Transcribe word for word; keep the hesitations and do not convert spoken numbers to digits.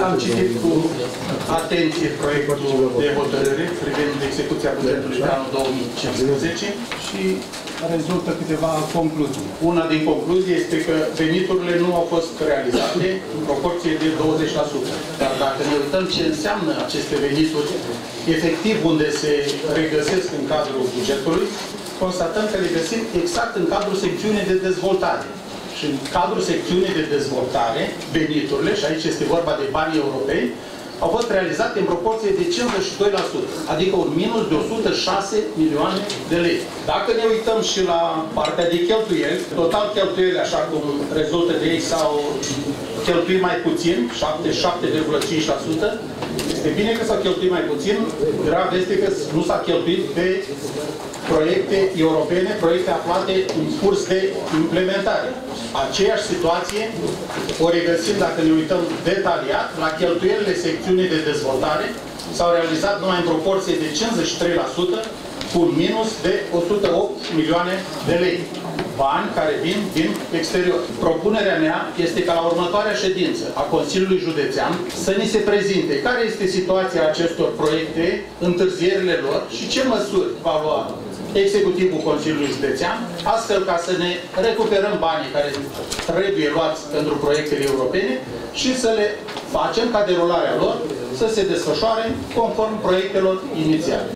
Am citit cu atenție proiectul de hotărâre privind execuția bugetului de anul două mii cincisprezece și rezultă câteva concluzii. Una din concluzii este că veniturile nu au fost realizate în proporție de douăzeci la sută. Dar dacă ne uităm ce înseamnă aceste venituri, efectiv unde se regăsesc în cadrul bugetului, constatăm că le găsim exact în cadrul secțiunii de dezvoltare. Și în cadrul secțiunii de dezvoltare, veniturile, și aici este vorba de banii europeni, au fost realizate în proporție de cincizeci și doi la sută, adică un minus de o sută șase milioane de lei. Dacă ne uităm și la partea de cheltuieli, total cheltuieli, așa cum rezultă de ei, s-au cheltuit mai puțin, șaptezeci și șapte virgulă cinci la sută. Este bine că s-au cheltuit mai puțin, grav este că nu s-a cheltuit pe proiecte europene, proiecte aflate în curs de implementare. Aceeași situație o regăsim, dacă ne uităm detaliat, la cheltuielile secțiunii de dezvoltare, s-au realizat numai în proporție de cincizeci și trei la sută, cu un minus de o sută opt milioane de lei. Bani care vin din exterior. Propunerea mea este ca la următoarea ședință a Consiliului Județean să ni se prezinte care este situația acestor proiecte, întârzierile lor și ce măsuri va lua executivul Consiliului Județean, astfel ca să ne recuperăm banii care trebuie luați pentru proiectele europene și să le facem ca derularea lor să se desfășoare conform proiectelor inițiale.